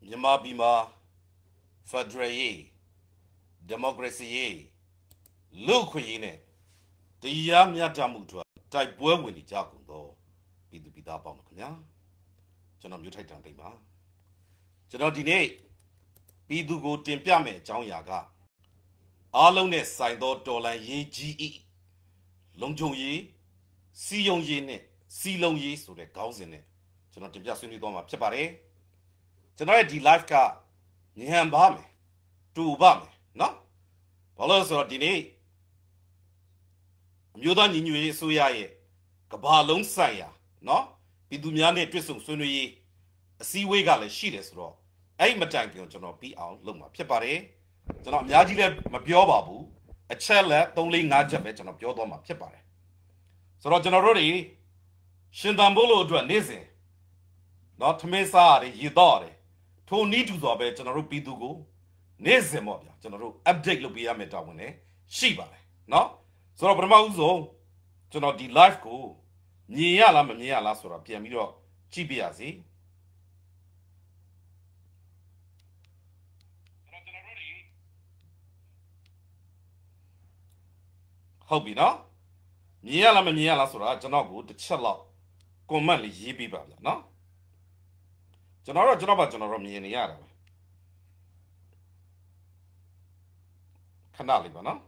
Myanmar Bima, Federal Democracy, Luquine, the Yamia Tamutua, type well when the Jacundo, be the Bida Bomkina, Janam Utah Dima. Janodine, be do go Timpiame, John Yaga. Alone side dollar ye GE. Long Jong ye, see young ye, see long ye, so the cows in it. Janot just only go up Chapare. Tonight, the life car, Niham Bame, two Bame, no? Follows or Dine. Mudan in you, Suyaye, Kabalong Saya, no? Bidumiane Trisum Sunui, a seaway galley, she is raw. I'm a tank on Jono P. out, Luma, Pepare, Jono Yajile, Mapio Babu, a chair only Najabet and Piodoma, Pepare. So Rojanori, Shindambolo to a Nizzy, not Mesa, you thought. To need to do a bit, General Pidugo, Nezemobia, General Abdek Lubia Metawone, Shiba, no? So Bramazo, General the life go, Niala Mania Sura Piamio, Chibiazi. Hobby, no? Niala Mania Sura, Janago, the Chala, commonly Yibi, no? General Mianiara Canaliba, no?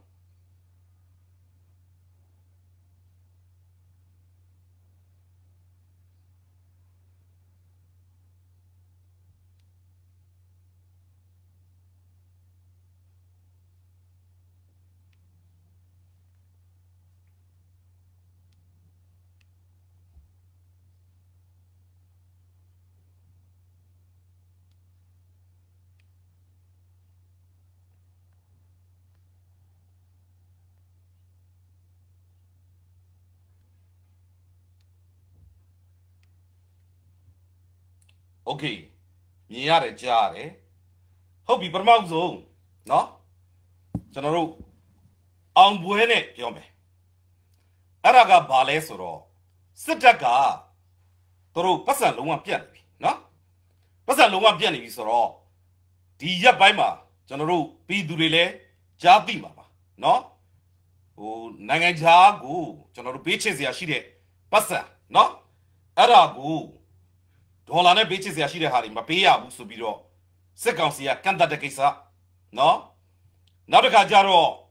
Okay, Niare Jare. Hope you promote, no? General on Buene, Yome. Araga Balesoro. Sitaka. Toro Passan Luma Piani, no? Passan Luma Piani is raw. Dia Baima, General P. Durile, Jadi Mama, no? Oh, Nangajago, General Beaches Yashide, Passa, no? Arago. Dolana beaches Yashide Hari, Mapea, Musubiro, Seconsia, Canta de Kisa, no? Nadoka Jaro,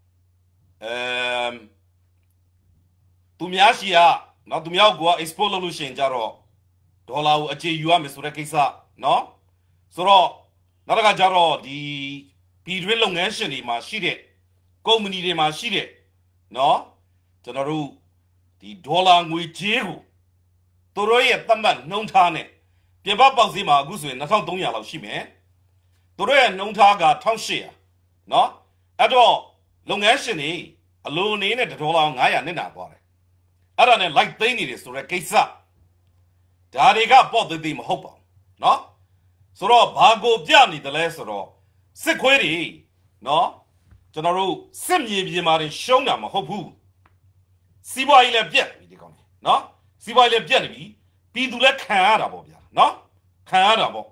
Tumiashia, not Tumiagua, Expolution Jaro, Dola, a J.U.M. Surekisa, no? Soro, Nadoka Jaro, the Pidrilong Nation, ma shide, Comuni de ma shide, no? Tanaru, the Dolang with Jiru. Toroy Taman, non tane. Piaba Zima, Gusu, Nathan Donya Shime. Toroy non taga, Townshire. No? At all, long asheny, alone in it at all on I and Nina body. I don't like they need is to Rekesa. Daddy got bought the dim hopo. No? So, Bago Gianni the lesser or Sequeri. No? General, Semi Marin Shonam, Hopu. See why he left yet, no? See why left Jenny, Pidula Canada, no? Canada.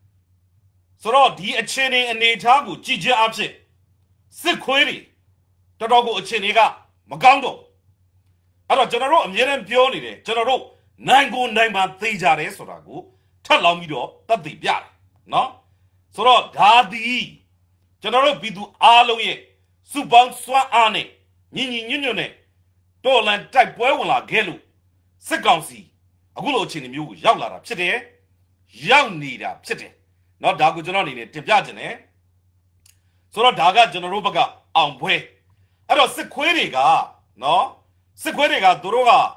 So, the Achene and Natago, Gigi Abse, Sequeri, Todogo Acheniga, Magando. At a general, I'm yet and Pioni, General, 9 go 9 months, Thijare, Sorago, Talamido, that the Biar, no? So, Daddy, General Pidu Aloe, Suban Swa Ane, Nini Unione, Dolan type Puella Gelu. Seconsi, a good chin you, young lara, pity, young need a pity. Not Dago Janoni, Tipiajane. So Daga Generobaga, on way. I don't sequeriga, no? Sequeriga, Doroga.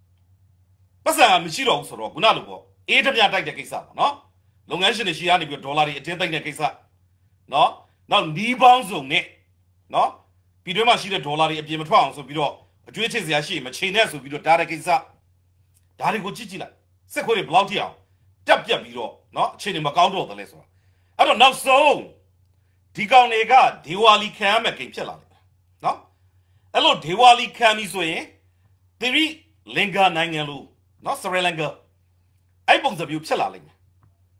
Passa Michiro, so Gunalugo, 8 of your Kisa, no? Long as she had your dollar, attending the Kisa. No? Now, knee bounds on it. No? Pidoma she the dollar, a PM pounds, so below. A twitch is Yashi, Machinas will be the Darakisa. Dari go chichila. Sequoia Blautia. Tap Yabiro, not chaining Macaudo the lesson. I don't know so. Tiga Nega, Diwali Cam a Kichela. No? Hello, Diwali Cam is way. Theory, Linga Nangalu, not Sri Lanka. I both of you chellaling.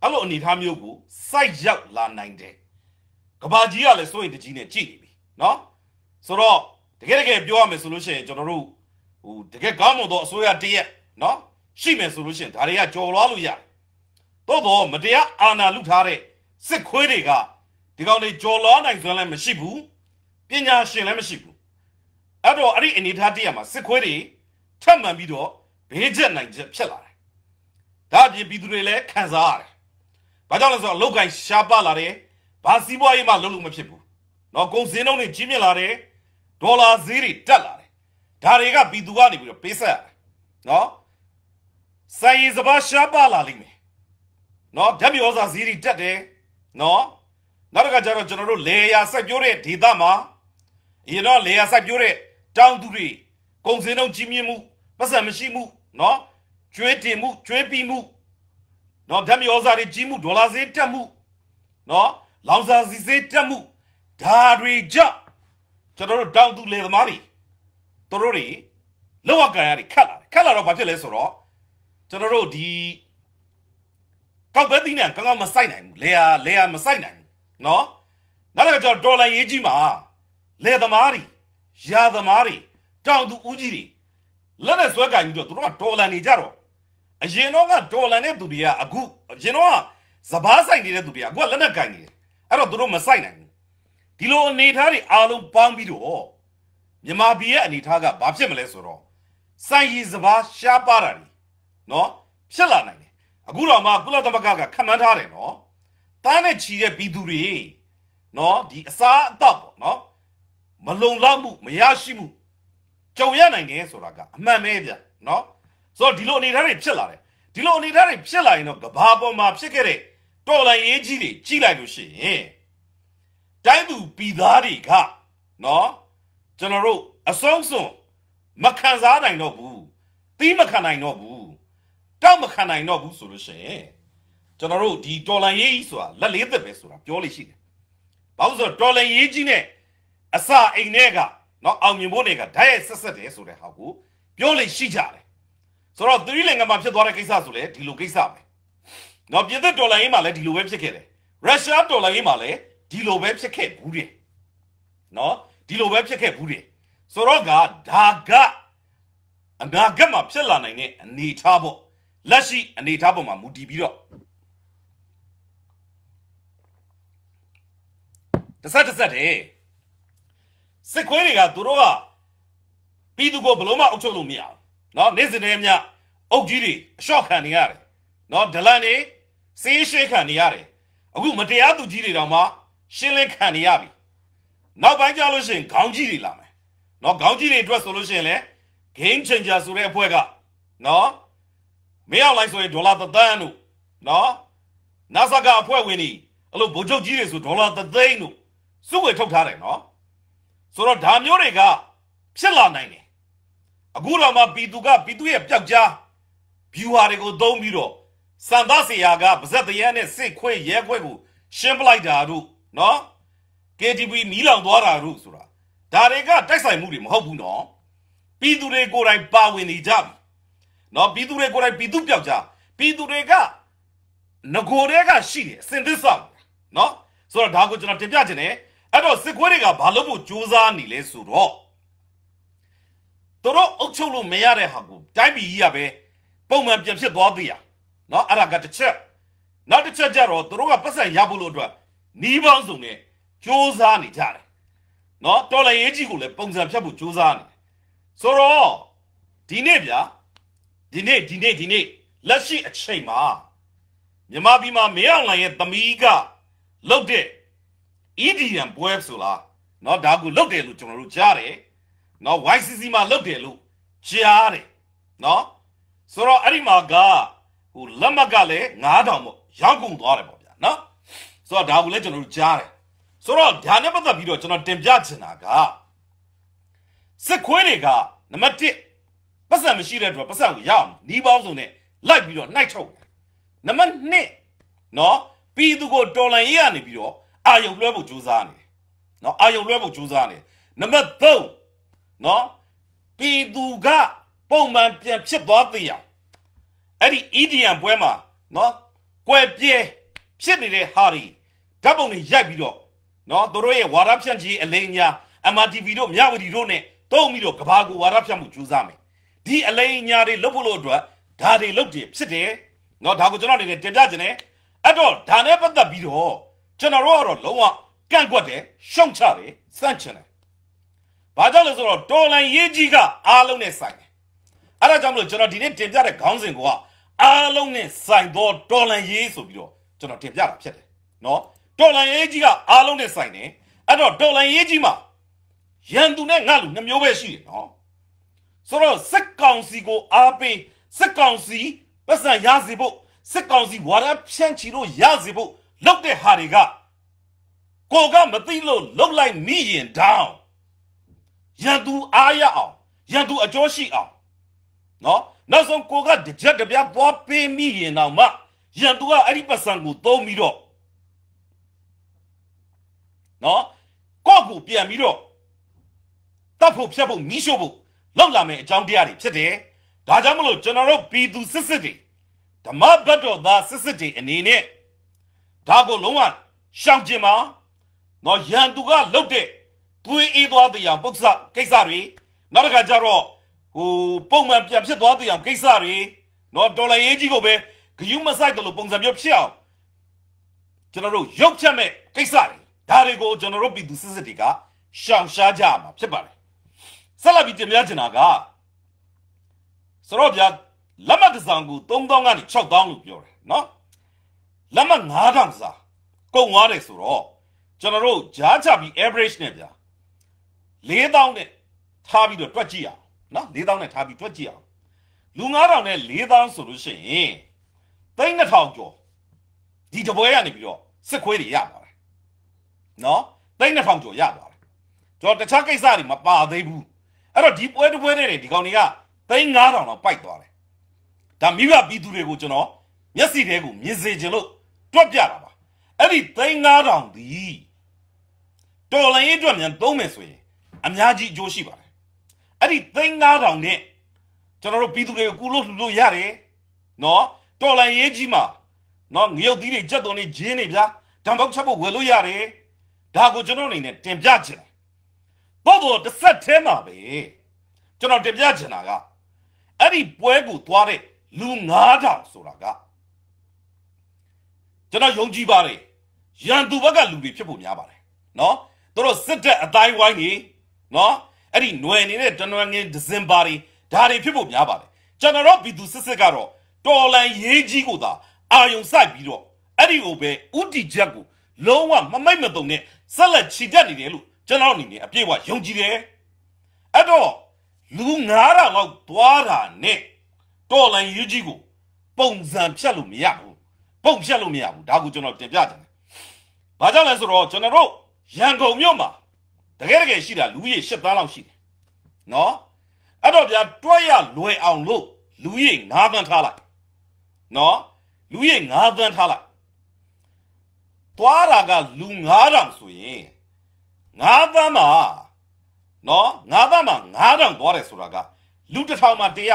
အဲ့လိုအနေထားမျိုးကိုစိုက်ရောက်လာနိုင်တယ်ကဘာကြီးကလည်းစိုးရင်တကြီးနဲ့ကြည့်နေပြီနော်ဆိုတော့တကယ်ပြောရမယ်ဆိုလို့ရှိရင်ကျွန်တော်တို့ဟိုတကယ်ကောင်းမွန်သောအစိုးရတရက်နော်ရှိမယ်ဆိုလို့ရှိရင်ဒါတွေကကြော်လွားလို့ရတယ်တော့မတရားအာဏာလုထားတဲ့စစ်ခွေးတွေကဒီကောင်တွေကြော်လွားနိုင်စွမ်းလည်းမရှိဘူးပညာရှင်လည်းမရှိဘူးအဲ့တော့အဲ့ဒီအနေထားတရက်မှာစစ်ခွေးတွေထပ်မှန်ပြီးတော့ဘေးချက်နိုင်ချက်ဖြစ်လာတယ်ဒါအပြင်ပြည်သူတွေလည်းခံစားရတယ်ဘာကြောင့်လဲဆိုတော့လောက်ကိုင်းရှားပါလာတယ်ဘာစီးပွားရေးမှလုံးလုံးမဖြစ်ဘူးနော်ကုန်စည်နှုန်းတွေကြီးမြင့်လာတယ်ဒေါ်လာဈေးတွေတက်လာတယ်ဒါတွေကပြည်သူကနေပြီးတော့ပေးဆက်ရတယ်နော်စိုင်းစပါးရှားပါလာလိမ့်မယ်နော်ဓာတ်မြေဩဇာဈေးတွေတက်တယ်နော်နောက်တစ်ခါကျတော့ကျွန်တော်တို့လေယာစိုက်ပျိုးတဲ့ဒေသမှာအရင်တော့လေယာစိုက်ပျိုးတဲ့တောင်သူတွေကုန်စည်နှုန်းကြီးမြင့်မှုပတ်စံမရှိမှုနော်ကျွေးတင်မှုကျွေးပြီးမှုနော်ဓာတ်မြေဩဇာတွေကြီးမှုဒေါ်လာဈေးတက်မှုနော်လောင်စာဈေးတက်မှုဒါတွေကြောင့်ကျွန်တော်တို့တောင်သူလေသမားတွေတို့တွေလောက်အကန်ရတွေခတ်လာတော့ဘာဖြစ်လဲဆိုတော့ကျွန်တော်တို့ဒီကောက်ပဲသီးနဲ့ကောင်းမဆိုင်နိုင်ဘူးလေယာမဆိုင်နိုင်ဘူးနော်နောက်တစ်ခါကျတော့ဒေါ်လာရေးကြီးမှာလေသမားတွေရာသမားတွေတောင်သူဦးကြီးတွေလက်နဲ့ဆွဲကင်ပြီးတော့သူတို့ကဒေါ်လာနေကြတော့အရင်တော့ကဒေါ်လာနဲ့သူတွေကအခုအရင်တော့ကစဘာဆိုင်နေတဲ့သူတွေကအခုကလက်နဲ့ကင်နေတယ်အဲ့တော့သူတို့မဆိုင်နိုင်ဘူးဒီလိုအနေထားတွေအားလုံးပေါင်းပြီးတော့မြန်မာပြည်ရဲ့အနေထားကဘာဖြစ်မလဲဆိုတော့စိုင်းရည်စဘာရှားပါတာတွေနော်ဖြစ်လာနိုင်တယ်အခုတော့မှကုလသမဂ္ဂကခန့်မှန်းထားတယ်နော်တားနဲ့ချီတဲ့ပြည်သူတွေနော်ဒီအစားအသောက်ပေါ့နော်မလုံလောက်မှုမရရှိမှုကြုံရနိုင်တယ်ဆိုတာကအမှန်ပဲဗျနော်ဆိုတော့ဒီလိုအနေထားတွေဖြစ်လာတယ်ဒီလိုအနေထားတွေဖြစ်လာရင်တော့ကဘာပေါ်မှာဖြစ်ခဲ့တဲ့တော်လှန်ရေးကြီးတွေကြီးလိုက်လို့ရှိရင်တိုင်းသူပြည်သားတွေကနော်ကျွန်တော်တို့အဆုံးစွန်မခံစားနိုင်တော့ဘူးသီးမခံနိုင်တော့ဘူးတောက်မခံနိုင်တော့ဘူးဆိုလို့ရှိရင်ကျွန်တော်တို့ဒီတော်လှန်ရေးကြီးဆိုတာလက်လေးသက်ပဲဆိုတာပြောလို့ရှိတယ်ဘာလို့ဆိုတော့တော်လှန်ရေးကြီးနဲ့အစာအိမ်တွေကနော်အောင်မြင်ဖို့တွေကဓာတ်ရိုက်ဆက်တယ်ဆိုတဲ့ဟာကိုပြောလို့ရှိကြတယ်ဆိုတော့သီးလင်္ကာမှာဖြစ်သွားတဲ့ကိစ္စဆိုလေဒီလိုကိစ္စပဲနော်ပြည်သက်တော်လှန်ရေးမှာလည်းဒီလိုပဲဖြစ်ခဲ့တယ်ရုရှားတော်လှန်ရေးမှာလည်းဒီလိုပဲဖြစ်ခဲ့ဘူးတယ်နော်ဒီလိုပဲဖြစ်ခဲ့ဘူးတယ်ဆိုတော့ကဒါကအနာဂတ်မှာဖြစ်လာနိုင်တဲ့အနေအထားပေါ့လက်ရှိအနေအထားပေါ်မှာမူတည်ပြီးတော့တစ်ဆက်တယ်စစ်ခွေးတွေကသူတို့ကပြည်သူကိုဘလို့မှအုပ်ချုပ်လို့မရဘူးနော်နေ့စဉ်နဲ့မြအုပ်ကြီးတွေအလျှော့ခံနေရတယ်နော်ဒလန်တွေစေးရွှေခံနေရတယ်အခုမတရားသူကြီးတွေတောင်မှရှင်းလင်းခံနေရပြီနောက်ပိုင်းကျလို့ရှိရင်ခေါင်းကြီးတွေလာမယ်နော်ခေါင်းကြီးတွေအတွက်ဆိုလို့ရှိရင်လည်း game changer ဆိုတဲ့အဖွဲ့ကနော်မင်းအောင်လိုက်ဆိုရင်ဒေါ်လာ1 သန်းတို့နော်နာဆာကအဖွဲ့ဝင်တွေအဲ့လိုဗိုလ်ချုပ်ကြီးတွေဆိုဒေါ်လာ1 သိန်းတို့စုဝေထုတ်ထားတယ်နော်ဆိုတော့ဒါမျိုးတွေကဖြစ်လာနိုင်တယ်အခုတော့မှပြည်သူရဲ့ပျောက်ကြား view ဟာတွေကိုသုံးပြီးတော့စံသားစီယာကပါဇက်တရနဲ့စစ်ခွေးရဲခွေးကိုရှင်းပလိုက်တာတို့နော် KTV မီးလောင်သွားတာတို့ဆိုတာဒါတွေကတိုက်ဆိုင်မှုတွေမဟုတ်ဘူးနော်ပြည်သူတွေကိုယ်တိုင်ပါဝင်နေကြပြီနော်ပြည်သူတွေကိုယ်တိုင်ပြည်သူပျောက်ကြားပြည်သူတွေကငကိုတွေကရှိတယ်အစင်သစ္စာနော်ဆိုတော့ဒါကိုကျွန်တော်တင်ပြချင်တယ်အဲ့တော့စစ်ခွေးတွေကဘာလို့ဖို့ကြိုးစားနေလဲဆိုတော့တို့အုပ်ချုပ်လို့မရတဲ့ဟာကိုတိုင်းပြည်ကြီးကပဲပုံမှန်ပြန်ဖြစ်သွားသေးရနော်အဲ့ဒါကတစ်ချက်နောက်တစ်ချက်ကျတော့တို့ကပတ်စံရဖို့လို့အတွက်နီးပေါင်းစုံနဲ့ကြိုးစားနေကြတယ်နော်တော်လည်းရေးကြီးကိုလည်းပုံစံဖြတ်ဖို့ကြိုးစားနေတယ်ဆိုတော့ဒီနေ့ဗျာဒီနေ့လက်ရှိအချိန်မှာမြန်မာပြည်မှာမင်းအောင်လှိုင်ရဲ့သမီးကလုတ်တဲ့ EDM ပွဲဆိုလားနော်ဒါကိုလုတ်တယ်လို့ကျွန်တော်တို့ကြားတယ်နော် YCC မှာလုတ်တယ်လို့ကြားတယ်နော်ဆိုတော့အဲ့ဒီမှာကဟိုလက်မှတ်ကလည်း9000ပေါ့ရောက်ကုန်သွားတယ်ပေါ့ဗျာနော်ဆိုတော့ဒါကိုလည်းကျွန်တော်တို့ကြားတယ်ဆိုတော့ဒါနဲ့ပတ်သက်ပြီးတော့ကျွန်တော်တင်ပြချင်တာကစစ်ခွေးတွေကနံပါတ်1ပတ်စံမရှိတဲ့အတွက်ပတ်စံကိုရအောင်နီးပေါင်းစုံနဲ့လိုက်ပြီးတော့နှိုက်ထုတ်နံပါတ်2နော်ပြည်သူကိုတော်လှန်ရေးရနေပြီးတော့အာယုံလွှဲဖို့ကြိုးစားနေနော်အာယုံလွှဲဖို့ကြိုးစားနေနံပါတ်3နော်ပြည်သူကပုံမှန်ပြန်ဖြစ်သွားသေးရအဲ့ဒီ EDM ပွဲမှာနော်ကွယ်ပြဲဖြစ်နေတဲ့ဟာတွေဓာတ်ပုံတွေရိုက်ပြီးတော့နော်တို့ရဲ့ဝါဒဖြန့်ကြီးအလိမ်ညာ MRTV တို့မြဝတီတို့နဲ့တုံးပြီးတော့ကဘာကိုဝါဒဖြန့်မှုကြိုးစားမယ်ဒီအလိမ်ညာတွေလုပ်ဖို့လို့အတွက်ဒါတွေလုပ်တယ်ဖြစ်တယ်နော်ဒါကိုကျွန်တော်အနေနဲ့တင်ပြခြင်းနဲ့အဲ့တော့ဒါနဲ့ပတ်သက်ပြီးတော့ကျွန်တော်တို့ကတော့လုံးဝကန့်ကွက်တယ်ရှုံချတယ်စန့်ချင်တယ်ဘာကြောင့်လဲဆိုတော့တော်လန်ရေးကြီးကအားလုံးနဲ့ဆိုင်တယ်အဲ့ဒါကြောင့်မလို့ကျွန်တော်ဒီနေ့တင်ပြတဲ့ခေါင်းစဉ်ကအားလုံးနဲ့ဆိုင်တော့တော်လန်ရေးဆိုပြီးတော့ကျွန်တော်တင်ပြတာဖြစ်တယ်နော်တော်လန်ရေးကြီးကအားလုံးနဲ့ဆိုင်တယ်အဲ့တော့တော်လန်ရေးကြီးမှာရန်သူနဲ့ငါလူနှမျိုးပဲရှိတယ်နော်ဆိုတော့စက်ကောင်စီကိုအားပေးစက်ကောင်စီပတ်စံရစေဖို့စက်ကောင်စီဝါဒဖြန့်ချီလို့ရစေဖို့လုပ်တဲ့ဟာတွေကကိုကမသိလို့လုပ်လိုက်မိရင်တောင်းရန်သူအားရအောင်ရန်သူအကျိုးရှိအောင်နော်နောက်ဆုံးကိုကတကြက်တပြားပွားပေးမိရင်တော့မှရန်သူကအဲ့ဒီပတ်စံကိုသုံးပြီးတော့နော်ကိုကိုပြန်ပြီးတော့တပ်ဖို့ဖြတ်ဖို့မီးရှို့ဖို့လောက်လာမယ်အကြောင်းတရားတွေဖြစ်တယ်ဒါကြောင့်မလို့ကျွန်တော်တို့ပြည်သူစစ်စစ်တွေဓမ္မဘတ်တော်သားစစ်စစ်တွေအနေနဲ့ဒါကိုလုံးဝရှောင်ကျင်ပါနော်ရန်သူကလုတ်တဲ့သွေးအေးသွားတဲ့ပု္ပ္ပစကိစ္စတွေနောက်တစ်ခါကျတော့ပုံမှန်ပြန်ဖြစ်သွားတဲ့ကိစ္စတွေနော်တော်လိုင်းရေးကြီးကိုပဲဂယုမဆိုင်တယ်လို့ပုံစံမျိုးဖြစ်အောင်ကျွန်တော်တို့ရုပ်ချက်မဲ့ကိစ္စတွေဒါတွေကိုကျွန်တော်တို့ပြည်သူစစ်စစ်တွေကရှောင်ရှားကြမှာဖြစ်ပါတယ်ဆက်လက်ပြီးတင်ပြချင်တာကဆိုတော့ဗျာလက်မှတ်တစ်စောင်ကို3000ကနေ6000လို့ပြောတယ်နော်လက်မှတ်9000စာကုန်သွားတယ်ဆိုတော့ကျွန်တော်တို့ဂျားချပြီး average နဲ့ဗျာ4000နဲ့ထားပြီးတော့တွက်ကြည့်အောင်နော်4000နဲ့ထားပြီးတွက်ကြည့်အောင်လူ9000နဲ့4000ဆိုလို့ရှိရင်3000ကျော်ဒီတပွဲကနေပြီးတော့စစ်ခွေးတွေရပါတယ်နော်3000ကျော်ရပါတယ်ကျွန်တော်တခြားကိစ္စတွေမပါသေးဘူးအဲ့တော့ဒီပွဲတစ်ပွဲနဲ့ဒီကောင်တွေက3000လောက်ပိုက်သွားတယ်ဒါမိဘပြည်သူတွေကိုကျွန်တော်မျက်စိတွေကိုမြင်စေခြင်းလို့တွက်ပြတာပါအဲ့ဒီ3000ဒီတော်လိုင်းရေးအတွက်မြန်သုံးမယ်ဆိုရင်အများကြီးအကျိုးရှိပါတယ်အဲ့ဒီ3000နဲ့ကျွန်တော်တို့ပြည်သူတွေကိုကူလို့လှူလို့ရတယ်နော်တော်လိုင်းရေးကြီးမှာနော်ငရုတ်သီးတွေကြက်သွန်တွေဂျင်းတွေဗျာဓာတ်ပေါက်ချက်ဖို့ဝယ်လို့ရတယ်ဒါကိုကျွန်တော်အနေနဲ့တင်ပြချင်တယ်တော့တစ်ဆက်ထဲမှာပဲကျွန်တော်တင်ပြချင်တာကအဲ့ဒီပွဲကိုသွားတဲ့လူ9000ဆိုတာကကျွန်တော်ယုံကြည်ပါတယ်ရန်သူဘက်ကလူတွေဖြစ်ဖို့များပါတယ်နော်တို့စစ်တဲ့အတိုင်းဝိုင်းကြီးနော်အဲ့ဒီຫນွယ်နေတဲ့တနွယ်ငင်းဒီဇင်ဘာတွေဒါတွေဖြစ်ဖို့များပါတယ်ကျွန်တော်တို့ပြည်သူစစ်စစ်ကတော့တော်လန်ရေးကြီးကိုသာအာယုံစိုက်ပြီးတော့အဲ့ဒီကိုပဲဥတီချက်ကိုလုံးဝမမိတ်မတုံနဲ့ဆက်လက်ချီတက်နေတယ်လို့ကျွန်တော်အနေနဲ့အပြည့်အဝယုံကြည်တယ်အဲ့တော့လူ9000လောက်သွားတာနဲ့တော်လန်ရေးကြီးကိုပုံစံဖြတ်လို့မရဘူးပုံဖြတ်လို့မရဘူးဒါကိုကျွန်တော်တင်ပြချင်တယ်ဘာကြောင့်လဲဆိုတော့ကျွန်တော်တို့ရန်ကုန်မြို့မှာတကယ်ရှိတာလူကြီး8သန်းလောက်ရှိတယ်နော်အဲ့တော့ဗျာတွက်ရလွယ်အောင်လို့လူကြီး9သန်းထားလိုက်နော်လူကြီး9သန်းထားလိုက်သွားတာကလူ9000ဆိုရင်9သန်းမှာနော်9သန်းမှာ9000သွားတယ်ဆိုတာကလူ1000မှာ100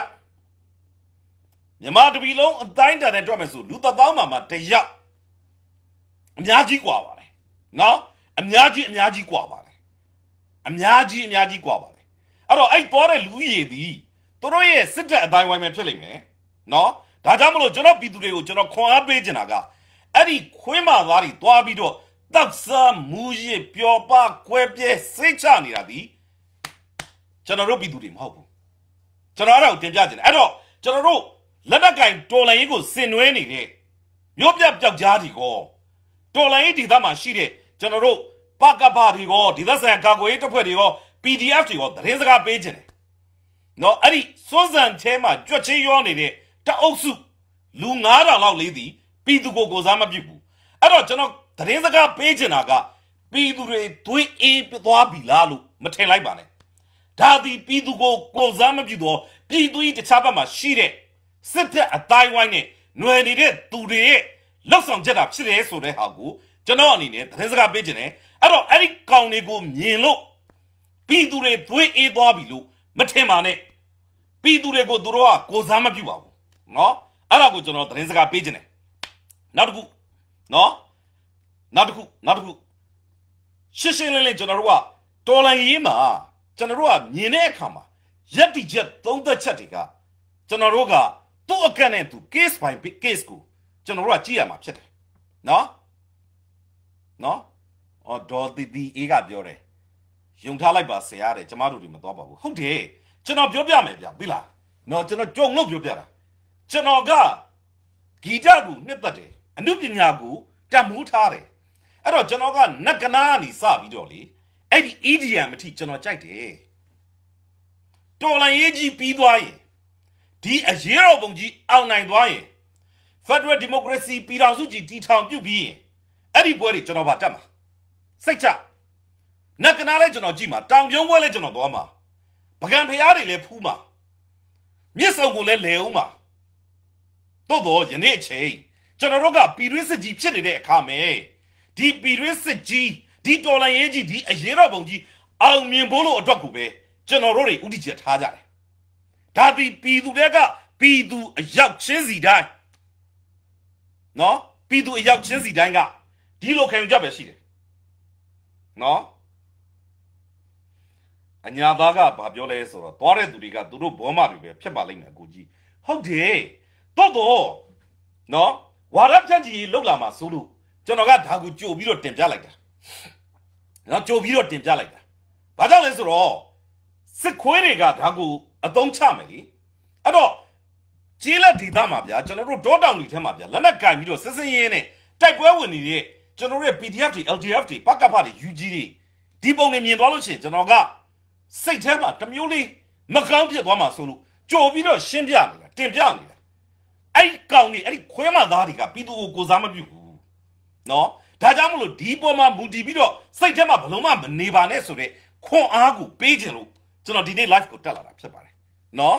မြန်မာတပီလုံးအတိုင်းတန်နဲ့တွက်မယ်ဆိုလူ1000မှာ100အများကြီးกว่าပါတယ်နော်အများကြီးกว่าပါတယ်အများကြီးกว่าပါတယ်အဲ့တော့အဲ့ပေါ်တဲ့လူကြီးတွေသူတို့ရဲ့စစ်တပ်အတိုင်းဝိုင်းပဲဖြစ်လိမ့်မယ်နော်ဒါကြောင့်မလို့ကျွန်တော်ပြည်သူတွေကိုကျွန်တော်ခွန်အားပေးချင်တာကအဲ့ဒီခွင်းမသားတွေသွားပြီးတော့တပ်ဆာမူရပျော်ပါကွဲပြဲစိတ်ချနေတာဒီကျွန်တော်တို့ပြည်သူတွေမဟုတ်ဘူးကျွန်တော်အဲ့ဒါကိုတင်ပြချင်တယ်အဲ့တော့ကျွန်တော်တို့လက်နက်ကင်တော်လိုင်းရေးကိုစင်နွဲနေတဲ့မြို့ပြပျောက်ကြားတွေကောတော်လိုင်းရေးဒေသမှာရှိတဲ့ကျွန်တော်တို့ပကပတွေကောဒေသဆိုင်ကာကွယ်ရေးတပ်ဖွဲ့တွေကော PDF တွေကောသတင်းစကားပေးခြင်းတယ်နော်အဲ့ဒီစွန်းစံထဲမှာကြွက်ချင်းရောနေတဲ့တအုပ်စုလူ9000လောက်လေးသည်ပြည်သူကိုစားမပြုတ်ဘူးအဲ့တော့ကျွန်တော်သတင်းစကားပေးချင်တာကပြည်သူတွေသွေးအေးသွားပြီလားလို့မထင်လိုက်ပါနဲ့ဒါသည်ပြည်သူကိုစားမပြုတ်တော့ပြည်သူကြီးတခြားဘက်မှာရှိတဲ့စစ်တပ်အတိုင်းဝိုင်းနဲ့ຫນွယ်နေတဲ့သူတွေရဲ့လောက်ဆောင်ချက်တာဖြစ်တယ်ဆိုတဲ့ဟာကိုကျွန်တော်အနေနဲ့သတင်းစကားပေးချင်တယ်အဲ့တော့အဲ့ဒီကောင်တွေကိုမြင်လို့ပြည်သူတွေသွေးအေးသွားပြီလို့မထင်ပါနဲ့ပြည်သူတွေကိုသူတို့ကစားမပြုတ်ပါဘူးနော်အဲ့ဒါကိုကျွန်တော်သတင်းစကားပေးချင်တယ်နောက်တစ်ခုနော်နောက်တစ်ခုရှင်းရှင်းလင်းလင်းကျွန်တော်တို့ကတော်လန်ရေးမှာကျွန်တော်တို့ကမြင်တဲ့အခါမှာရက်တိချက်သုံးသက်ချက်တွေကကျွန်တော်တို့ကသူ့အကန့်နဲ့သူ case by case ကိုကျွန်တော်တို့ကကြည့်ရမှာဖြစ်တယ်နော်အော်ဒေါ်တီအေးကပြောတယ်ယုံထားလိုက်ပါဆရာတဲ့ကျမတို့တွေမသွားပါဘူးဟုတ်တယ်ကျွန်တော်ပြောပြမယ်ဗျသိလားနော်ကျွန်တော်ကြုံလို့ပြောပြတာကျွန်တော်ကဂီတကိုနှစ်သက်တယ်အနုပညာကိုတတ်မှုထားတယ်အဲ့တော့ကျွန်တော်ကနက်ကနာကနေစပြီးတော့လေအဲ့ဒီ EDM အထိကျွန်တော်ကြိုက်တယ်တော်လန်ရေးကြီးပြီးသွားရင်ဒီအရေးတော်ပုံကြီးအောင်နိုင်သွားရင် Federal Democracy ပြည်ထောင်စုကြီးတည်ထောင်ပြုပြီးရင်အဲ့ဒီပွဲတွေကျွန်တော်ဗာတက်မှာစိတ်ချနက်ကနာလဲကျွန်တော်ကြည့်မှာတောင်ပြုံးပွဲလဲကျွန်တော်သွားမှာပကံဖျားတွေလဲဖူးမှာမြစ်စုံကိုလဲလဲဦးမှာတော့ယနေ့အချိန်ကျွန်တော်တို့ကပြည်တွင်းစစ်ကြီးဖြစ်နေတဲ့အခါမှာဒီပြည်တွင်းစစ်ကြီးဒီတော်လန်ရေးကြီးဒီအရေးတော်ပုံကြီးအောင်မြင်ဖို့လို့အတွက်ကိုပဲကျွန်တော်တို့တွေဥတီချက်ထားကြတယ်ဒါပြည်သူတွေကပြည်သူအရောက်ချင်းစီတိုင်းနော်ပြည်သူအရောက်ချင်းစီတိုင်းကဒီလိုခံယူကြပဲရှိတယ်နော်အညာသားကဘာပြောလဲဆိုတော့သွားတဲ့သူတွေကသူတို့ဘောမတွေပဲဖြစ်ပါလိမ့်မယ်အကူကြီးဟုတ်တယ်တော့နော်ဝါရဖြန့်ကြီးလောက်လာမှာဆိုလို့ကျွန်တော်ကဒါကိုကြိုပြီးတော့တင်ပြလိုက်တာနော်ကြိုပြီးတော့တင်ပြလိုက်တာဘာကြောင့်လဲဆိုတော့စစ်ခွေးတွေကဒါကိုအသုံးချမယ်လေအဲ့တော့ကျေးလက်ဒေသမှာဗျာကျွန်တော်တို့ဒေါတောင်တွေထဲမှာဗျာလက်နက်ကင်ပြီးတော့စစ်စင်ရင်းနဲ့တိုက်ပွဲဝင်နေတဲ့ကျွန်တော်တို့ရဲ့ PDF တွေ LDF တွေပကဖတွေ UG တွေဒီပုံတွေမြင်သွားလို့ရှိရင်ကျွန်တော်ကစိတ်ထဲမှာတမျိုးလေးမကောင်းဖြစ်သွားမှာဆိုလို့ကြိုပြီးတော့ရှင်းပြနေတာတင်ပြနေတာအဲ့ကောင်တွေအဲ့ဒီခွဲမသားတွေကပြည်သူကိုစားမပြုဘူးနော်ဒါကြောင့်မလို့ဒီပေါ်မှာမူတည်ပြီးတော့စိတ်ထဲမှာဘလုံးမမနေပါနဲ့ဆိုတဲ့ခွန်အားကိုပေးခြင်းလို့ကျွန်တော်ဒီနေ့ live ကိုတက်လာတာဖြစ်ပါတယ်နော်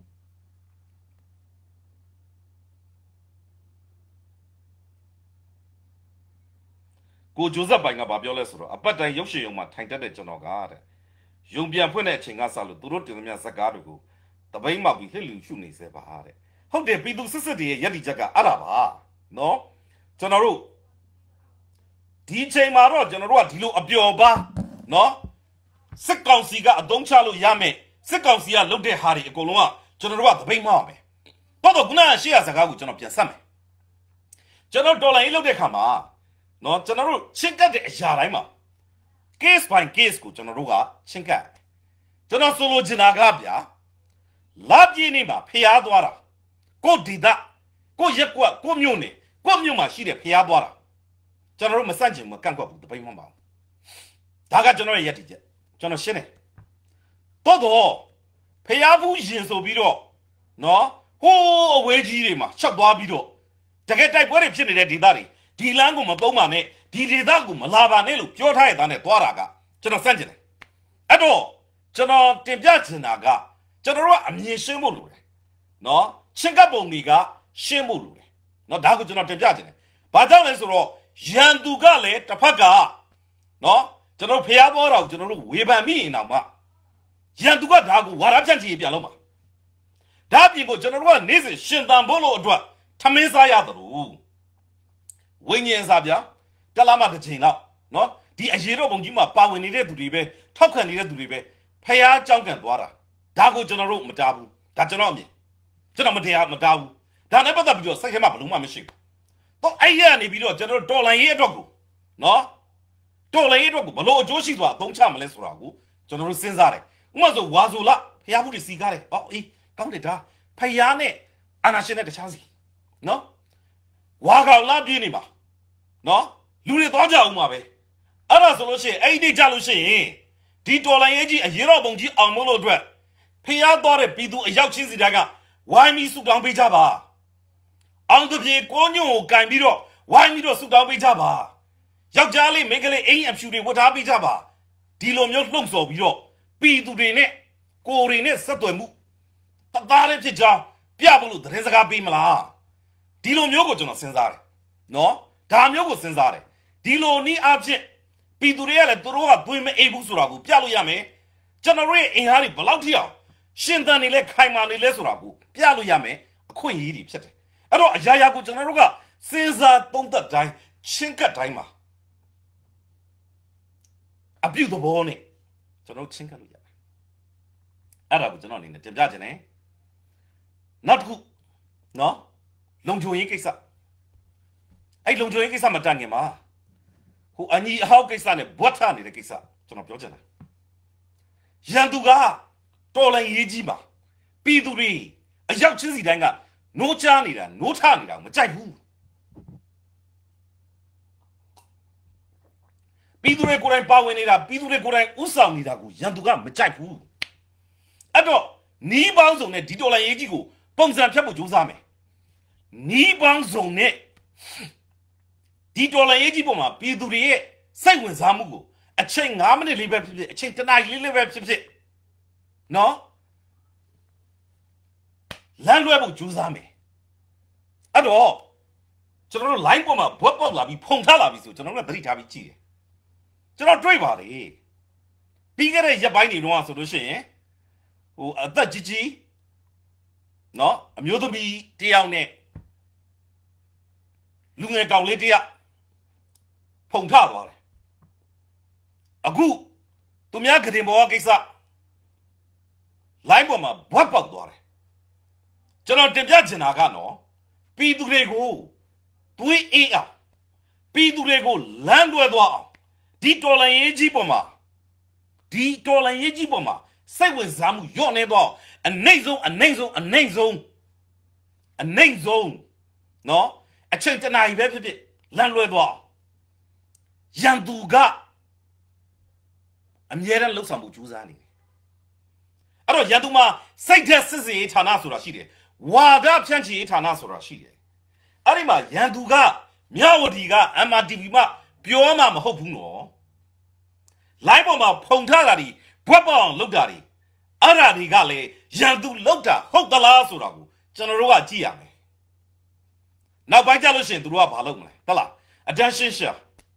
ကိုဂျိုဇက်ပိုင်ကဘာပြောလဲဆိုတော့အပတ်တိုင်းရုပ်ရှင်ရုံမှာထိုင်တက်တဲ့ကျွန်တော်ကတဲ့ယုံပြန်ဖွင့်တဲ့အချိန်ကစလို့သူတို့တင်သမျှဇက်ကားတွေကိုတပိမ့်မှပြီးလှစ်လူရှုနေစေပါတဲ့ဟုတ်တယ်ပြည်သူစစ်စစ်တွေရဲ့ယက်တီချက်ကအဲ့ဒါပါနော်ကျွန်တော်တို့ဒီချိန်မှာတော့ကျွန်တော်တို့ကဒီလိုအပျော်ပါနော်စစ်ကောင်စီကအသုံးချလို့ရမယ်စစ်ကောင်စီကလုတ်တဲ့ဟာတွေအကုန်လုံးကကျွန်တော်တို့ကတပိမ့်မှအောင်မယ်တော့ခုနကရှေ့ရစကားကိုကျွန်တော်ပြန်ဆက်မယ်ကျွန်တော်ဒေါ်လာရေးလုတ်တဲ့ခါမှာနော်ကျွန်တော်တို့ချင်းကတ်တဲ့အရာတိုင်းမှာ case by case ကိုကျွန်တော်တို့ကချင်းကတ်ကျွန်တော်ဆိုလိုချင်တာကဗျာလာပြင်းနေမှာဖျားသွားတာကိုဒီတာကိုရက်ကွက်ကိုမြို့နေကိုမြို့မှာရှိတဲ့ဖျားသွားတာကျွန်တော်တို့မစန့်ကျင်မကန့်ကွက်ဘူးတပိမ့်မှမပါဘူးဒါကကျွန်တော်ရဲ့ယက်တီချက်ကျွန်တော်ရှင်းတယ်တော့ဖျားဘူးရင်ဆိုပြီးတော့နော်ဟိုးအဝေးကြီးတွေမှာချက်သွားပြီးတော့တကယ်တိုက်ပွဲတွေဖြစ်နေတဲ့ဒေသတွေဒီလမ်းကိုမသုံးပါနဲ့ဒီဒေသကိုမလာပါနဲ့လို့ပြောထားရတဲ့သွားတာကကျွန်တော်စန့်ကျင်တယ်အဲ့တော့ကျွန်တော်တင်ပြချင်တာကကျွန်တော်တို့ကအမြင်ရှင်းဖို့လိုတယ်နော်ချင်းကပ်ပုံတွေကရှင်းဖို့လိုတယ်နော်ဒါကိုကျွန်တော်တင်ပြချင်တယ်ဘာကြောင့်လဲဆိုတော့ရန်သူကလည်းတစ်ဖက်ကနော်ကျွန်တော်ဖျားပေါ်တော့ကျွန်တော်တို့ဝေဖန်မိရင်တော့မှရန်သူကဒါကိုဝါရဖြန့်ချီပြန်လို့မှာဒါပြင်ကိုကျွန်တော်တို့ကနေ့စဉ်ရှင်သန်ဖို့လို့အတွက်ထမင်းစားရတယ်လို့ဝိညာဉ်စားဗျာတလားမတစ်ချိန်လောက်နော်ဒီအရေးတော်ပုံကြီးမှာပါဝင်နေတဲ့သူတွေပဲထောက်ခံနေတဲ့သူတွေပဲဖျားကြောင်းကန်သွားတာဒါကိုကျွန်တော်တို့မတားဘူးဒါကျွန်တော်အမြင်ကျွန်တော်မတရားမတားဘူးဒါနဲ့ပတ်သက်ပြီးတော့စိတ်ထဲမှာဘလုံးမှမရှိဘူးတော့အဲ့ရနေပြီးတော့ကျွန်တော်တို့တော်လန်ရေးအတွက်ကိုနော်တော်လန်ရေးအတွက်ကိုဘလို့အကျိုးရှိသွားအသုံးချမလဲဆိုတာကိုကျွန်တော်တို့စဉ်းစားတယ်ဥပမာဆိုဝါဆိုလဖျားဘူးတွေစီကားတယ်ဟောအေးကောင်းတယ်ဒါဖျားနဲ့အာနာရှင်နဲ့တခြားစီနော်ဝါကောင်လာပြင်းနေပါနော်လူတွေသွားကြအောင်ပါပဲအဲ့ဒါဆိုလို့ရှိရင်အဲ့ဒီကြလို့ရှိရင်ဒီတော်လိုင်းရေးကြီးအရေးတော်ပုံကြီးအောင်မို့လို့အတွက်ဖျားသွားတဲ့ပြည်သူအရောက်ချင်းစီတိုင်းကဝိုင်းပြီးစုတောင်းပေးကြပါအောင်တပြေကိုညွန့်ကိုကင်ပြီးတော့ဝိုင်းပြီးတော့စုတောင်းပေးကြပါယောက်ျားလေးမိန်းကလေးအိမ်အဖြူတွေဝတ်ထားပေးကြပါဒီလိုမျိုးလှုံ့ဆော်ပြီးတော့ပြည်သူတွေနဲ့ကိုယ်တွေနဲ့ဆက်သွယ်မှုတသားလေးဖြစ်ကြောင်းပြဖို့လို့သတင်းစကားပေးမလားဒီလိုမျိုးကိုကျွန်တော်စဉ်းစားတယ်နော်ဒါမျိုးကိုစဉ်းစားတယ်ဒီလိုနည်းအားဖြင့်ပြည်သူတွေကလည်းသူတို့ကသွေးမအိပ်ဘူးဆိုတာကိုပြလို့ရမယ်ကျွန်တော်တို့ရဲ့အင်အားတွေဘယ်လောက်ထိအောင်ရှင်သန်နေလဲခိုင်မာနေလဲဆိုတာကိုပြလို့ရမယ်အခွင့်အရေးတွေဖြစ်တယ်အဲ့တော့အရာရာကိုကျွန်တော်တို့ကစဉ်းစားသုံးသပ်တိုင်း chinka time a beautiful bone so no chinka Arab in the Jajane not good no long to Ikisa I don't do Ikisa Matangima who I need how Kisan what hand in the Kisa so no Jojana Yanduga Tola Yijima Piduri a young chizzy danga no chanida no tanga which I who Pidure Koran Pawanida Pidure Koran Usamida Yanduga which I who Ado ni bang zone Ditola Yajigo Pongsan Chapu Juzame ni bang zone Ditola Yajiboma Pidure Sai with Zamugo a chain harmony liver a chain tonight liver no Landweb Juzame Ado General Line Boma Bola be Pontala Visu General Britavici General Drivari Bigger Yabini no solution who at that Gigi no, a mutobi Tiaune Lunga Gauletia Pontava a goo to Miakatimbo Gisa Limeboma Bapagore General Temjajinagano Pidurego Tui Ea Pidurego Landwedwa Ditola Yejipoma Ditola Yejipoma Say with Zamu Yonedo a nasal no a chantana very landlord Yanduga and Yera looks on Bujuzani. I don't Yanduma say this is it Tanasura Shide. Wad up Chanchi Tanasura Shide. Arima Yanduga Miawadiga Amadivima Pioma Hopuno Liboma Pontalari Papa Lugari Aradi Gale Yandu Lota Hokala Suragu General Tiame. Now by Jaloshin to Rob Halome, Tala, attention share.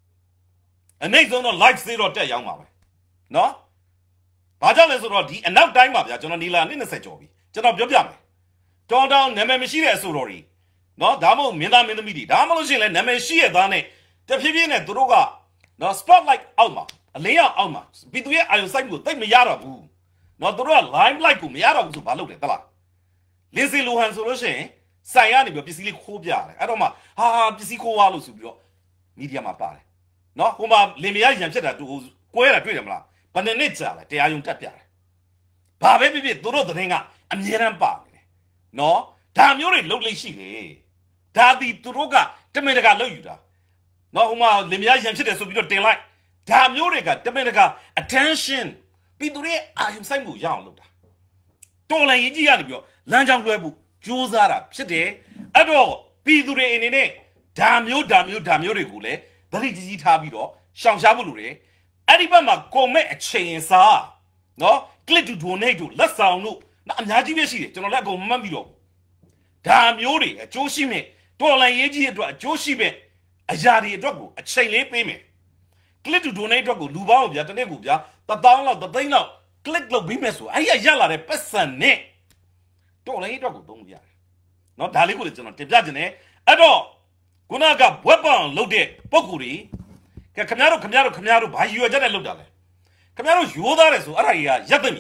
A next on like 0 day young mamma. No? Bajalas already and now time up General Nila in the Sejobi. General Jobjame. Turn down Nemeshia Surori. No, Damo Minam in the midi. Damoshin and Nemeshia Dane. The Pivian Droga. No spotlight Alma. A layer Alma. Between I was like to take me Yarabu. Not the real lime like Yara to Balu. Lizzie Luhan Solution. Sayani Bisili Hobia. I don't know. Bisico Walu Subio. Media Mapare. No, Huma Lemia said to Quera Trimla. But the Nitza, they are young Tapia. Baby, Duro the Ringer, and Yeran Park. No, damn you're in lovely she. Daddy Turuga, Temega Luda. No, Huma Lemia said to be daylight. Damn Yuriga, Temega, attention. Pidure, I am Samu Young Luda. Don't let you Lanjang Webu. Juzara, Shade, Ado, Pidure in it. Damn you, regule, the Lizzy Tabido, Shamshabure, Adibama, come a chain sa. No, click to donate to less sound no, not Najishi, to not go Mambido. Damn Yuri, a Joshime, Tola Yeji, a Joshibe, a Jari Drogo, a chain payment. Click to donate to Lubao, Yataneguja, the download the thing now. Click the Bimesu, I yell a person, ne. Don't let it go, don't ya. Not Daligo, Tejane, at all. Gunaga, weapon, loaded, Pokuri. Camaro, by you a general load. Camaro, you are so Araya, Yatami.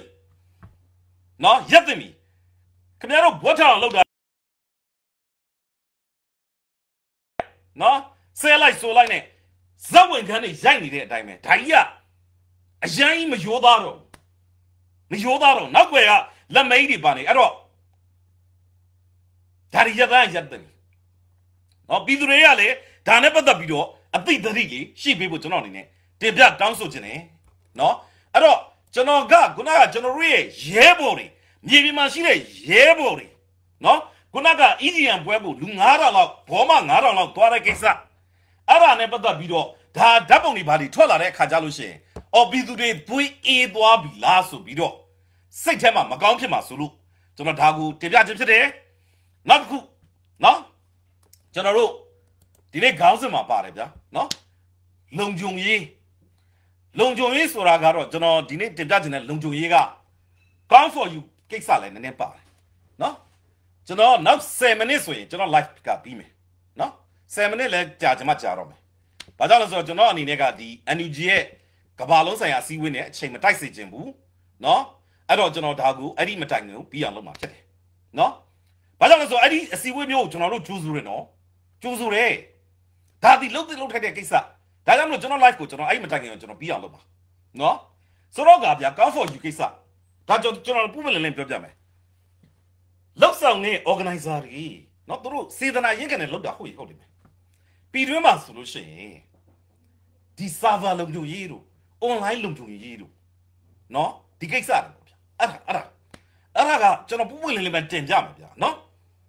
No, Yatami. Camaro, what are load. No, say like so like someone can examine that diamond. Taya. A shame of Yodaro. Yodaro, not where La Mady Bunny at all. Yadani. No, be the reale, Tanapa the Bido, a bit the really, she be able to know in it. They got down so gene. No, at all. Janoga, Guna, Janore, Yebori, Nibi Machine, Yebori. No, Gunaga, Indian Pueblo, Lungara, Poma, Nara, Tora Kesa. Ara never the Bido, da double body, Tola, Kajalushe, or be the day, Pui Edwa Bilaso Bido. Say Tema, Magonki Sulu, Jonatagu, Tibia today. Not good. No? General, did they counsel my party? No? Long Jung Yi. Long Jung is for Agaro, General, did the judge in Long Jung Yiga. Come for you, kick salad and then party. No? General, not 7 minutes way, General life pick up me. No? 7 minutes let judge much out of me. ဘာကြောင့်လဲဆိုတော့ကျွန်တော်အနေနဲ့ကဒီ NUG ရဲ့ကဘာလုံးဆိုင်ရာစီးဝင်းနဲ့အချိန်မတိုက်စေခြင်းဘူးနော်အဲ့တော့ကျွန်တော်ဒါကိုအဲ့ဒီမတိုင်ခင်ပြီးအောင်လုပ်မှာဖြစ်တယ်နော်ဘာကြောင့်လဲဆိုတော့အဲ့ဒီအစီအဝေးမျိုးကိုကျွန်တော်တို့ကြိုးစိုးရနော်ကြိုးစိုးတယ်ဒါဒီလုံးတဲ့လုံးထိုက်တဲ့ကိစ္စဒါကြောင့်မလို့ကျွန်တော် live ကိုကျွန်တော်အဲ့ဒီမတိုင်ခင်ကိုကျွန်တော်ပြီးအောင်လုပ်ပါနော်ဆိုတော့ကဗျာ count for you ကိစ္စဒါကျွန်တော်ပုံမှန်လင်းပြောပြမယ်လောက်ဆောင်နေ organizer တွေနော်သူတို့စေတနာရင်းကနေလောက်တာဟုတ်တယ်မယ်ပြည်တွင်းမှာဆိုလို့ရှိရင်ဒီ server လုံခြုံရေးတို့ online လုံခြုံရေးတို့နော်ဒီကိစ္စတွေပေါ့ဗျာအဲ့ဒါကကျွန်တော်ပုံမှန်လင်းပဲတင်ပြမယ်ဗျာနော်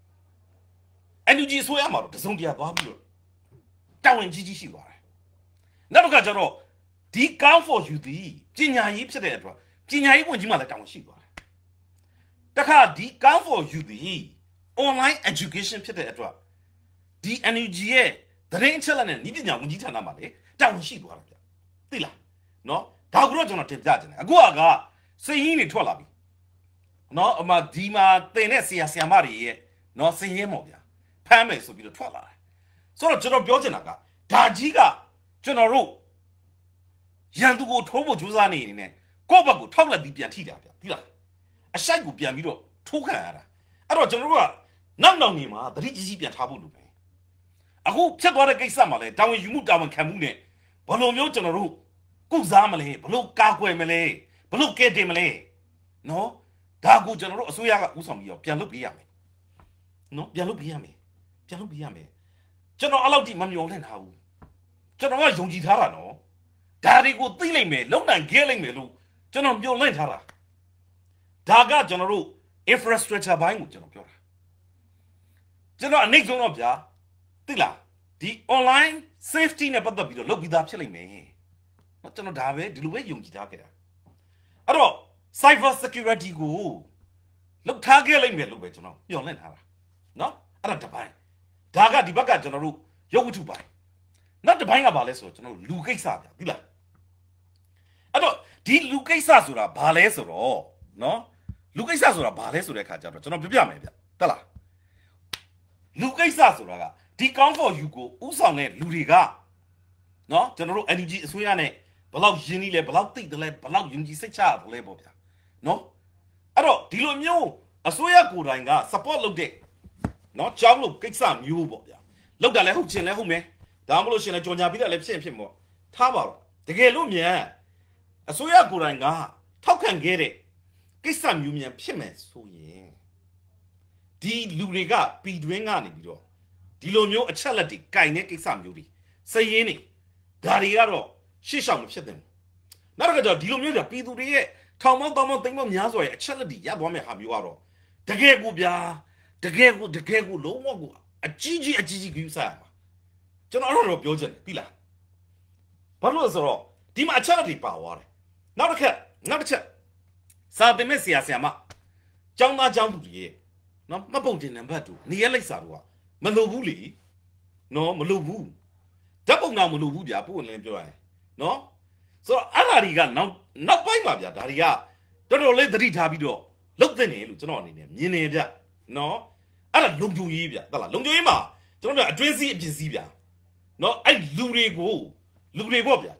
NUG ဆိုရမှာတော့တစုံတရာသွားပြီးတော့တာဝန်ကြီးရှိသွားတယ်နောက်တစ်ခါကျတော့ဒီ count for you ဒီပညာရေးဖြစ်တဲ့အတွက်ပညာရေးဝန်ကြီးမှလည်းတာဝန်ရှိသွားတယ်တခါဒီ count for you ဒီ online education ဖြစ်တဲ့အတွက်ဒီ NUG ရဲ့သတင်းချက်လက်နဲ့ဤပညာဝန်ကြီးဌာနမှာလည်းတာဝန်ရှိသွားတယ်ဗျသိလားနော်ဒါကတော့ကျွန်တော်တင်ပြချင်တယ်အခုကစည်ရင်းတွေထွက်လာပြီနော်အမဒီမှာတင်တဲ့ဆရာမတွေရဲ့နော်စည်ရင်းပေါ့ဗျာဖမ်းမယ်ဆိုပြီးတော့ထွက်လာတယ်ဆိုတော့ကျွန်တော်ပြောချင်တာကဒါကြီးကကျွန်တော်တို့ရန်သူကိုထိုးဖို့ကြိုးစားနေနေနဲ့ကိုယ့်ဘက်ကိုထောက်လက်ပြီးပြန်ထိတာဗျသိလားအရှိုက်ကိုပြန်ပြီးတော့ထိုးခံရတာအဲ့တော့ကျွန်တော်တို့ကနောက်နေမှာသတိကြီးပြန်ထားဖို့လိုတယ်အခုဖြစ်သွားတဲ့ကိစ္စမှာလဲတာဝန်ယူမှုတာဝန်ခံမှုနဲ့ဘယ်လိုမျိုးကျွန်တော်တို့ကုစားမလဲဘယ်လိုကာကွယ်မလဲဘယ်လိုကဲတင်မလဲနော်ဒါကိုကျွန်တော်တို့အစိုးရကဥဆောင်ပြီးတော့ပြန်လုပ်ပေးရမယ်နော်ပြန်လုပ်ပေးရမယ်ကျွန်တော်အဲ့လောက်ထိမမျောလင့်ထားဘူးကျွန်တော်ကယုံကြည်ထားတာနော်ဒါတွေကိုသိလိုက်မယ်လုံနိုင်ခဲ့လိုက်မယ်လို့ကျွန်တော်မျောလင့်ထားတာဒါကကျွန်တော်တို့ infrastructure ဘိုင်းကိုကျွန်တော်ပြောတာကျွန်တော်အနေဆုံးတော့ဗျာသိလားဒီ online safety နဲ့ပတ်သက်ပြီးတော့လုပ်ပြီးသားဖြစ်လိမ့်မယ်နော်ကျွန်တော်ဒါပဲဒီလိုပဲယုံကြည်ထားခဲ့တာအဲ့တော့ cyber security ကိုလုပ်ထားခဲ့လိမ့်မယ်လို့ပဲကျွန်တော်မျှော်လင့်ထားတာနော်အဲ့ဒါတစ်ပိုင်းဒါကဒီဘက်ကကျွန်တော်တို့ရုပ်ဝတ္ထုပိုင်းနောက်တစ်ပိုင်းကဘာလဲဆိုတော့ကျွန်တော်လူကိစ္စဗျာသိလားအဲ့တော့ဒီလူကိစ္စဆိုတာဘာလဲဆိုတော့နော်လူကိစ္စဆိုတာဘာလဲဆိုတဲ့အခါကျတော့ကျွန်တော်ပြပြမယ်ဗျတက်လားလူကိစ္စဆိုတာကဒီ count for you ကိုဥဆောင်တဲ့လူတွေကနော်ကျွန်တော်တို့ NUG အစိုးရနဲ့ဘယ်လောက်ရင်းနှီးလဲဘယ်လောက်သိတယ်လဲဘယ်လောက်ယုံကြည်စိတ်ချရတယ်လဲပေါ့ဗျာနော်အဲ့တော့ဒီလိုမျိုးအစိုးရကိုယ်တိုင်က support လုပ်တဲ့နော်ကြောင်းလို့ကိစ္စမျိုးပေါ့ဗျာလောက်တာလဲဟုတ်ချင်လဲဟုတ်မယ်ဒါမှမဟုတ်ရှင်လဲကြော်ညာပြီးတာလဲဖြစ်ပေါ့ထားပါတော့တကယ်လို့မြန်အစိုးရကိုယ်တိုင်ကထောက်ခံခဲ့တဲ့ကိစ္စမျိုးမြန်ဖြစ်မယ်ဆိုရင်ဒီလူတွေကပြည်တွင်းကနေပြီးတော့ဒီလိုမျိုးအချက်လက်တွေကင်တဲ့ကိစ္စမျိုးတွေစည်ရင်းနေဒါတွေကတော့ရှေ့ဆောင်မဖြစ်သင့်ဘူးနောက်တစ်ခါကျတော့ဒီလိုမျိုးကပြည်သူတွေရဲ့ထောင်ပေါင်းတောင်ပေါင်းသိန်းပေါင်းများစွာရဲ့အချက်လက်တွေရသွားမယ့်ဟာမျိုးကတော့တကယ်ကိုဗျာတကယ်ကိုလုံးဝကိုအကြီးကြီးကူးစားရမှာကျွန်တော်တော့ပြောချင်တယ်ပြီလားဘာလို့လဲဆိုတော့ဒီမှာအချက်လက်တွေပါသွားတယ်နောက်တစ်ချက်စာသင်မဲ့ဆရာမကျောင်းသားကျောင်းသူတွေရဲ့နော်မှတ်ပုံတင်နံပါတ်တူနေရလိုက်စာတို့ကမလိုဘူးလေနော်မလိုဘူးဓာတ်ပုံတော့မလိုဘူးဗျာပို့ရင်ပြောရရင်နော်ဆိုတော့အဲ့ဒါတွေကနောက်ပိုင်းပါဗျာဒါတွေကတော်တော်လေးသတိထားပြီးတော့လုတ်တဲ့နေလို့ကျွန်တော်အနေနဲ့မြင်နေဗျနော်အဲ့ဒါလုံခြုံရေးဗျဟုတ်လားလုံခြုံရေးမှာကျွန်တော်တို့အတွင်းစည်းအပြင်စည်းဗျနော်အဲ့လူတွေပေါ့ဗျာဒီ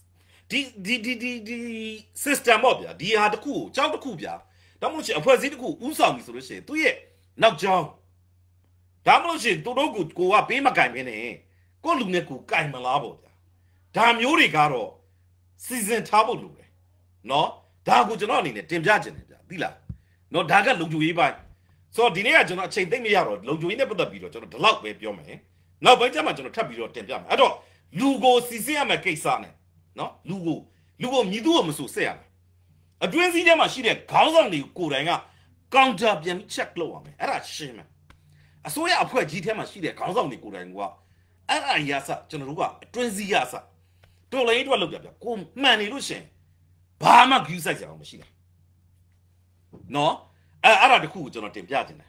system ပေါ့ဗျာဒီဟာတစ်ခုကိုကြောင်းတစ်ခုဗျာဒါမှမဟုတ်ရှင်အဖွဲ့အစည်းတစ်ခုဥဆောင်ပြီဆိုလို့ရှိရင်သူရဲ့နောက်ကြောင်းဒါမှမဟုတ်ရှင်သူတို့ကိုကပေးမကင်မင်းနဲ့ကိုလူနဲ့ကိုကင်မလားပေါ့ဗျာဒါမျိုးတွေကတော့စီစဉ်ထားဖို့လိုတယ်နော်ဒါကိုကျွန်တော်အနေနဲ့တင်ပြခြင်းတယ်ဗျာသိလားနော်ဒါကလုံခြုံရေးပိုင်းဆိုတော့ဒီနေ့ကကျွန်တော်အချိန်သိမ့်မရတော့လုံခြုံရေးနဲ့ပတ်သက်ပြီးတော့ကျွန်တော်ဒီလောက်ပဲပြောမယ်နောက်ပိုင်းကျမှကျွန်တော်ထပ်ပြီးတော့တင်ပြမယ်အဲ့တော့လူကိုစီစဉ်ရမယ့်ကိစ္စနဲ့နော်လူကိုမြည်သူ့ကိုမဆိုဆက်ရမယ်အတွင်းစည်းထဲမှာရှိတဲ့ခေါင်းဆောင်တွေကိုယ်တိုင်ကကောင်တာပြန် check လုပ်ရမယ်အဲ့ဒါရှင်းမယ်အစိုးရအဖွဲ့ကြီးထဲမှာရှိတဲ့ခေါင်းဆောင်တွေကိုယ်တိုင်ကအဲ့ဒါရစကျွန်တော်တို့ကအတွင်းစည်းရစတော်လိုင်းအတွက်လုပ်ပြကိုမှန်နေလို့ရှင်ဘာမှ view site ကြအောင်မရှိတာနော်အဲ့ဒါတခုကိုကျွန်တော်တင်ပြခြင်းတယ်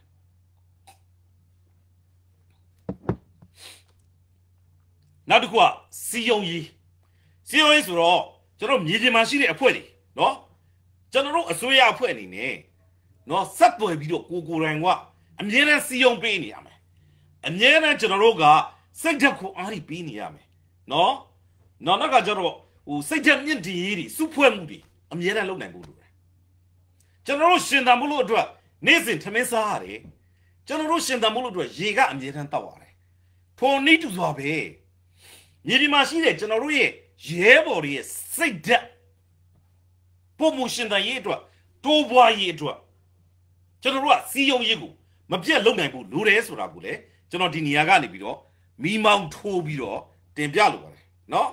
နောက်တစ်ခုကစီယုံရေးဆိုတော့ကျွန်တော်မြေပြင်မှာရှိတဲ့အဖွဲ့တွေနော်ကျွန်တော်တို့အစိုးရအဖွဲ့အနေနဲ့နော်ဆက်သွယ်ပြီးတော့ကိုယ်တိုင်ကအမြဲတမ်းစီယုံပေးနေရမယ်အမြဲတမ်းကျွန်တော်တို့ကစိတ်ဓာတ်ကိုအားရပေးနေရမယ်နော်နောက်နောက်ကကျတော့ဟိုစိတ်ချက်မြင့်တည်ရေးတွေစုဖွဲ့မှုတွေအမြဲတမ်းလုပ်နိုင်ဖို့လိုတယ်ကျွန်တော်တို့ရှင်သန်မှုလို့အတွက်နေ့စဉ်ထမင်းစားရတယ်ကျွန်တော်တို့ရှင်သန်မှုလို့အတွက်ရေကအမြဲတမ်းတောက်ရတယ်ထိုနည်းတူစွာပဲမြေဒီမှာရှိတဲ့ကျွန်တော်တို့ရဲ့ရဲဘော်တွေရဲ့စိတ်ဓာတ်ပုံမှုရှင်သန်ရေးအတွက်တိုးပွားရေးအတွက်ကျွန်တော်တို့ကစီယုံရေးကိုမပြတ်လုပ်နိုင်ဘူးလိုတယ်ဆိုတာကိုလေကျွန်တော်ဒီနေရာကနေပြီးတော့မီးမောင်းထိုးပြီးတော့တင်ပြလိုပါတယ်နော်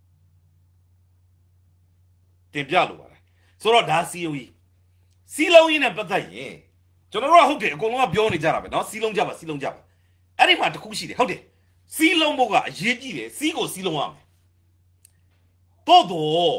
တင်ပြလိုပါတယ်ဆိုတော့ဒါစီယုံရေးစီလုံးရေးနဲ့ပတ်သက်ရင်ကျွန်တော်တို့ကဟုတ်တယ်အကုန်လုံးကပြောနေကြတာပဲနော်စီလုံးကြပါအဲ့ဒီမှာတစ်ခုရှိတယ်ဟုတ်တယ်စီလုံးဖို့ကအရေးကြီးတယ်စီကိုစီလုံးရမယ်တော့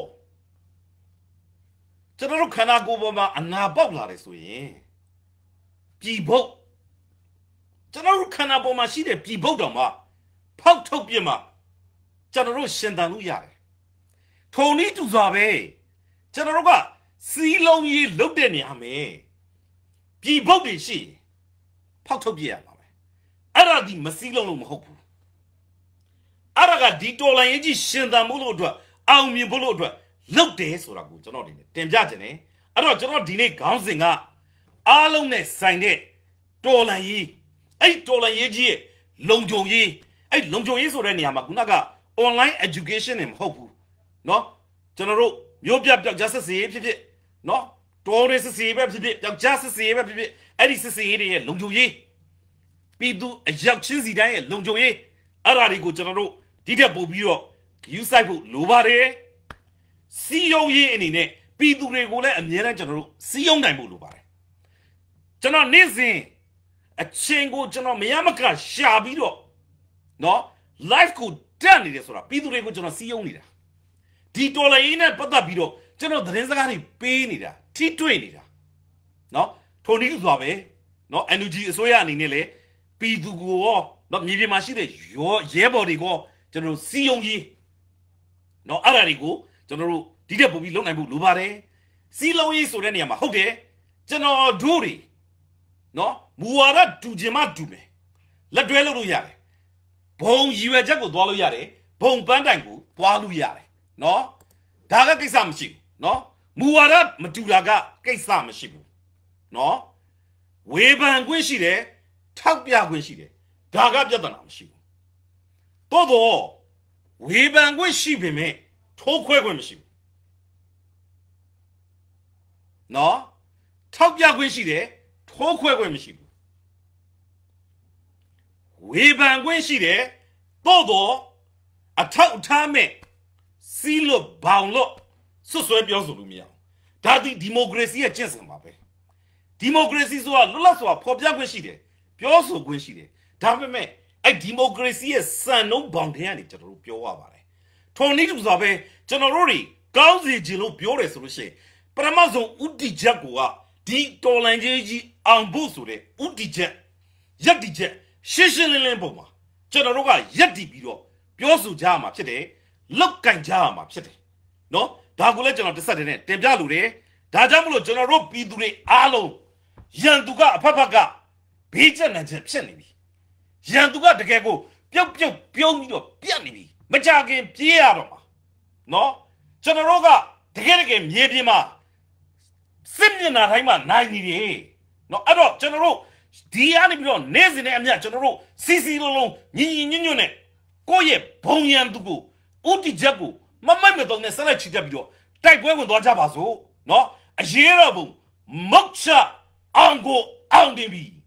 ကျွန်တော်တို့ခန္ဓာကိုယ်ပေါ်မှာအနာပေါက်လာတယ်ဆိုရင်ပြည်ဘုတ်ကျွန်တော်တို့ခန္ဓာပေါ်မှာရှိတဲ့ပြည်ဘုတ်တော်မှာဖောက်ထုတ်ပြမှာကျွန်တော်တို့ရှင်သန်လို့ရတယ်ထုံနည်းတူစွာပဲကျွန်တော်တို့ကစီလုံးရေးလုတ်တဲ့နေရာမှာပြည်ဘုတ်တွေရှိဖောက်ထုတ်ပြရမှာပဲအဲ့ဒါဒီမစီလုံးလို့မဟုတ်ဘူးအဲ့ဒါကဒီတော်လိုင်းရေးကြီးရှင်သန်မှုလို့အတွက်အောင်မြင်ဖို့လို့အတွက်လုတ်တယ်ဆိုတာကိုကျွန်တော်ဒီနေ့တင်ပြခြင်းနဲ့အဲ့တော့ကျွန်တော်ဒီနေ့ခေါင်းစဉ်ကအားလုံးနဲ့ဆိုင်တဲ့တော်လိုင်းရေးအဲ့တော်လိုင်းရေးကြီးရဲ့လုံခြုံရေးအဲ့လုံခြုံရေးဆိုတဲ့နေရာမှာခုနက online education နဲ့မဟုတ်ဘူးเนาะကျွန်တော်တို့မျိုးပြပြောက်ကြားစစ်စေးဖြစ်ဖြစ်เนาะတော်ရစစ်စေးပဲဖြစ်ဖြစ်ပြောက်ကြားစစ်စေးပဲဖြစ်ဖြစ်အဲ့ဒီစစ်စေးတွေရဲ့လုံခြုံရေးပြည်သူအရောက်ချင်းစီတိုင်းရဲ့လုံခြုံရေးအဲ့ဒါတွေကိုကျွန်တော်တို့ဒီထက်ပိုပြီးတော့ယူဆိုင်ဖို့လိုပါတယ်စီယုံရေးအနေနဲ့ပြည်သူတွေကိုလည်းအများနဲ့ကျွန်တော်တို့စီယုံနိုင်ဖို့လိုပါတယ်ကျွန်တော်နေ့စဉ်အချင်းကိုကျွန်တော်မရမကရှာပြီးတော့เนาะ live ကိုတက်နေတယ်ဆိုတာပြည်သူတွေကိုကျွန်တော်စီယုံနေတာဒီတော်လိုင်းနဲ့ပတ်သက်ပြီးတော့ကျွန်တော်သတင်းစကားတွေပေးနေတာထိတွေ့နေတာเนาะထိုနည်းဆိုပဲเนาะ energy အစိုးရအနေနဲ့လေပြည်သူကိုရောเนาะမြေပြင်မှာရှိတဲ့ရဲဘော်တွေကိုကျွန်တော်စီယုံကြီးเนาะအဲ့ဒါတွေကိုကျွန်တော်တို့ဒီတက်ပို့ပြီးလုပ်နိုင်ဖို့လိုပါတယ်စီလုံးရေးဆိုတဲ့နေရာမှာဟုတ်တယ်ကျွန်တော်တို့တွေเนาะမူဝါဒတူခြင်းမတူမယ်လက်တွဲလုပ်လို့ရတယ်ဘုံရည်ရွယ်ချက်ကိုသွားလို့ရတယ်ဘုံပန်းတိုင်ကိုသွားလို့ရတယ်เนาะဒါကကိစ္စမရှိဘူးเนาะမူဝါဒမတူတာကကိစ္စမရှိဘူးเนาะဝေဖန်ခွင့်ရှိတယ်ထောက်ပြခွင့်ရှိတယ်ဒါကပြဿနာမရှိဘူးတော့ဝေဖန်ခွင့်ရှိပေမဲ့ထိုးခွဲခွင့်မရှိဘူးနော်ထောက်ပြခွင့်ရှိတယ်ထိုးခွဲခွင့်မရှိဘူးဝေဖန်ခွင့်ရှိတယ်တော့အထောက်အထားမဲ့စီးလို့ဘောင်လို့ဆွဆွဲပြောဆိုလို့မရအောင်ဒါဒီမိုကရေစီရဲ့ကျင့်စဉ်ပါပဲဒီမိုကရေစီဆိုတာလွတ်လပ်စွာဖော်ပြခွင့်ရှိတယ်ပြောဆိုခွင့်ရှိတယ်ဒါပေမဲ့အဲ့ဒီမိုကရေစီရဲ့စံနှုန်းဘောင်ထဲကနေကျွန်တော်တို့ပြောရပါတယ်ထုံနည်းတူစွာပဲကျွန်တော်တို့တွေကောင်းစီခြင်းလို့ပြောတယ်ဆိုလို့ရှိရင်ပထမဆုံးဥတီချက်ကိုကဒီတော်လန်ကြီးအောင်ဖို့ဆိုတဲ့ဥတီချက်ရက်တီချက်ရှင်းရှင်းလင်းလင်းပုံမှာကျွန်တော်တို့ကရက်တီပြီးတော့ပြောဆိုကြရမှာဖြစ်တယ်လောက်ကင်ကြရမှာဖြစ်တယ်နော်ဒါကိုလည်းကျွန်တော်တစ်ဆက်တည်းနဲ့တင်ပြလို့တယ်ဒါကြောင့်မလို့ကျွန်တော်တို့ပြည်သူတွေအားလုံးရန်သူကအဖက်ဖက်ကဘေးကျက်နံချက်ဖြစ်နေပြီရန်သူကတကယ်ကိုပြုတ်ပြုတ်ပြုံးပြီးတော့ပြတ်နေပြီမကြခင်ပြေးရတော့မှာနော်ကျွန်တော်တို့ကတကယ်မြေပြင်မှာစစ်မျက်နှာတိုင်းမှာနိုင်နေတယ်နော်အဲ့တော့ကျွန်တော်တို့ဒီအနေပြီးတော့နေစဉ်နဲ့အမြတ်ကျွန်တော်တို့စီလုံးညီညွတ်နဲ့ကိုယ့်ရဲ့ဘုံရန်သူကိုဥတီချက်ကိုမမိုက်မတော့နဲ့ဆက်လက်ချီတက်ပြီးတော့တိုက်ပွဲဝင်သွားကြပါစို့နော်အရေးတော်ဘုံမောက်ချအောင်ကိုအောင်တင်ပြီ